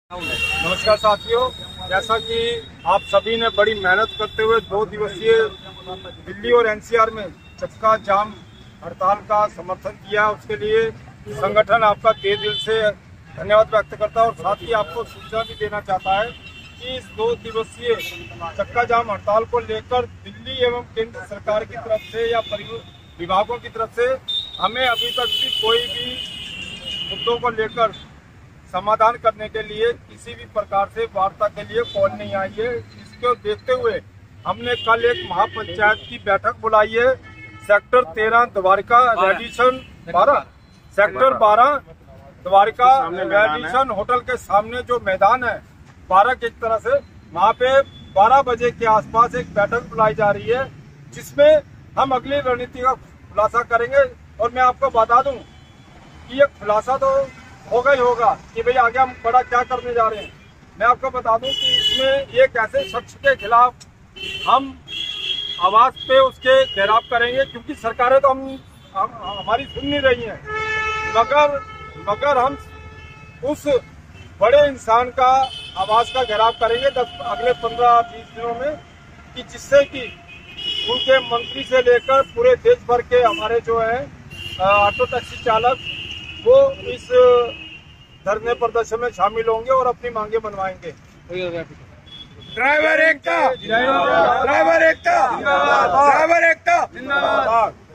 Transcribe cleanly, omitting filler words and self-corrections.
नमस्कार साथियों, जैसा कि आप सभी ने बड़ी मेहनत करते हुए 2 दिवसीय दिल्ली और एनसीआर में चक्का जाम हड़ताल का समर्थन किया, उसके लिए संगठन आपका तहे दिल से धन्यवाद व्यक्त करता है। और साथ ही आपको सूचना भी देना चाहता है कि इस 2 दिवसीय चक्का जाम हड़ताल को लेकर दिल्ली एवं केंद्र सरकार की तरफ से या परिवहन विभागों की तरफ से हमें अभी तक भी कोई भी मुद्दों को लेकर समाधान करने के लिए किसी भी प्रकार से वार्ता के लिए कॉल नहीं आई है। इसको देखते हुए हमने कल एक महापंचायत की बैठक बुलाई है। Sector 13 Dwarka Radisson 12 sector 12 Dwarka Radisson hotel के सामने जो मैदान है 12 की तरह से, वहाँ पे 12 बजे के आसपास एक बैठक बुलाई जा रही है, जिसमें हम अगली रणनीति का खुलासा करेंगे। और मैं आपको बता दूं कि ये खुलासा तो होगा ही होगा कि भाई आगे हम बड़ा क्या करने जा रहे हैं। मैं आपको बता दूं कि इसमें एक ऐसे शख्स के खिलाफ हम आवाज पे उसके घेराव करेंगे, क्योंकि सरकारें तो हमारी सुन नहीं रही हैं, मगर हम उस बड़े इंसान का आवाज का घेराव करेंगे अगले 15-20 दिनों में, कि जिससे कि उनके मंत्री से लेकर पूरे देश भर के हमारे जो है ऑटो टैक्सी चालक वो इस धरने प्रदर्शन में शामिल होंगे और अपनी मांगे मनवाएंगे। ड्राइवर एकता, ड्राइवर एकता, ड्राइवर एकता।